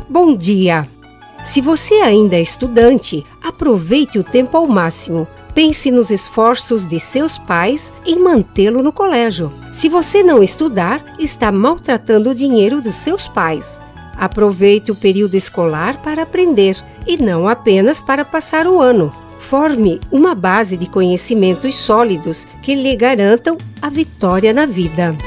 Bom dia! Se você ainda é estudante, aproveite o tempo ao máximo. Pense nos esforços de seus pais em mantê-lo no colégio. Se você não estudar, está maltratando o dinheiro dos seus pais. Aproveite o período escolar para aprender e não apenas para passar o ano. Forme uma base de conhecimentos sólidos que lhe garantam a vitória na vida.